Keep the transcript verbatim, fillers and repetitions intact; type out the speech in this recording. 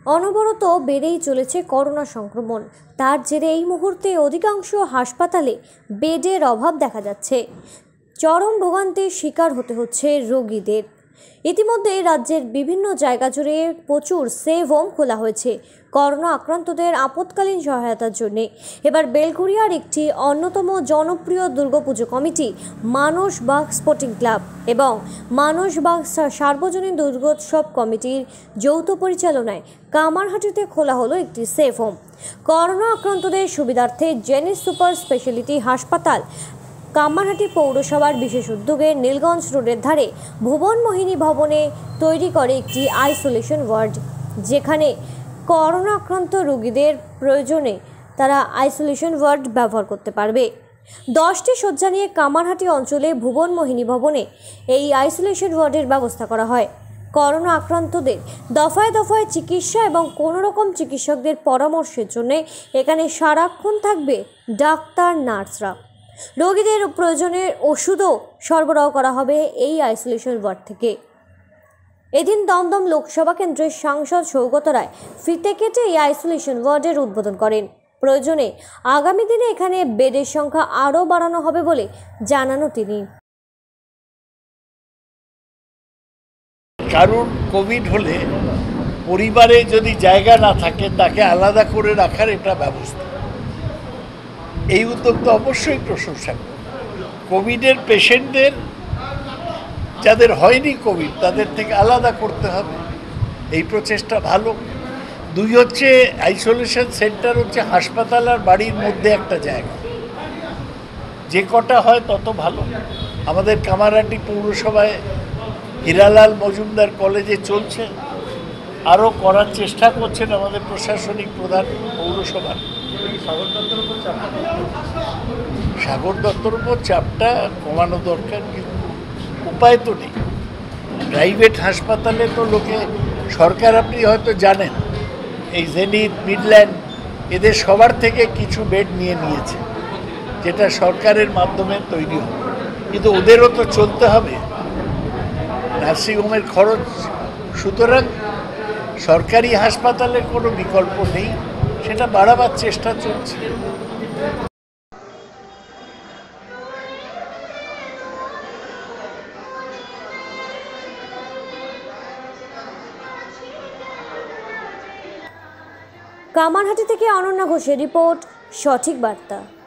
অনবরত বেড়েই চলেছে করোনা সংক্রমণ। তার জেরে এই মুহূর্তে অধিকাংশ হাসপাতালে বেডের অভাব দেখা যাচ্ছে। চরম ভোগান্তির শিকার হতে হচ্ছে রোগীদের। ইতিমধ্যে রাজ্যের বিভিন্ন জায়গা জুড়ে প্রচুর সেভ হোম খোলা হয়েছে করোনা আক্রান্তদের আপৎকালীন সহায়তার জন্য। এবার বেলঘরিয়ার একটি অন্যতম জনপ্রিয় Durgapuja committee Manasbag sporting club এবং মানসবাগ সার্বজনীন দুর্গোৎসব কমিটির যৌথ পরিচালনায় কামারহাটিতে খোলা হলো একটি সেভ হোম। করোনা আক্রান্তদের সুবিধার্থে জেনিস সুপার স্পেশালিটি হাসপাতাল কামারহাটি পৌরসভার বিশেষ উদ্যোগে নীলগঞ্জ রোডের ধারে ভুবন মোহিনী ভবনে তৈরি করে একটি আইসোলেশন ওয়ার্ড, যেখানে করোনা আক্রান্ত রোগীদের প্রয়োজনে তারা আইসোলেশন ওয়ার্ড ব্যবহার করতে পারবে। দশটি শয্যা নিয়ে কামারহাটি অঞ্চলে ভুবন মোহিনী ভবনে এই আইসোলেশন ওয়ার্ডের ব্যবস্থা করা হয়। করোনা আক্রান্তদের দফায় দফায় চিকিৎসা এবং কোনো রকম চিকিৎসকদের পরামর্শের জন্য এখানে সারাক্ষণ থাকবে ডাক্তার, নার্সরা। রোগীদের প্রয়োজনের ওষুধও সরবরাহ করা হবে এই আইসোলেশন ওয়ার্ড থেকে। এদিন দমদম লোকসভা কেন্দ্রের সাংসদ সৌগত রায় ফিতে কেটে এই আইসোলেশন ওয়ার্ডের উদ্বোধন করেন। প্রয়োজনে আগামী দিনে এখানে বেডের সংখ্যা আরও বাড়ানো হবে বলে জানানো তিনি। কারণ কোভিড হলে পরিবারে যদি জায়গা না থাকে তাকে আলাদা করে রাখার একটা ব্যবস্থা, এই উদ্যোগ তো অবশ্যই প্রশংসনীয়। কোভিডের পেশেন্টদের, যাদের হয়নি কোভিড, তাদের থেকে আলাদা করতে হবে, এই প্রচেষ্টা ভালো। দুই হচ্ছে আইসোলেশন সেন্টার হচ্ছে হাসপাতাল আর বাড়ির মধ্যে একটা জায়গা, যে কটা হয় তত ভালো। আমাদের কামারহাটি পৌরসভায় হীরালাল মজুমদার কলেজে চলছে, আরও করার চেষ্টা করছেন আমাদের প্রশাসনিক প্রধান পৌরসভার। সাগর দত্তর উপর চাপ সাগর দত্তর উপর চাপটা কমানো দরকার, কিন্তু উপায় তো নেই। প্রাইভেট হাসপাতালে তো লোকে, সরকার আপনি হয়তো জানেন, এই জেনিথ, মিডল্যান্ড, এদের সবার থেকে কিছু বেড নিয়ে নিয়েছে, যেটা সরকারের মাধ্যমে তৈরি হবে, কিন্তু ওদেরও তো চলতে হবে, নার্সিংহোমের খরচ। সুতরাং সরকারি হাসপাতালের কোনো বিকল্প নেই, সেটা বাড়াবার চেষ্টা চলছে। কামারহাটি থেকে অনন্যা ঘোষের রিপোর্ট, সঠিক বার্তা।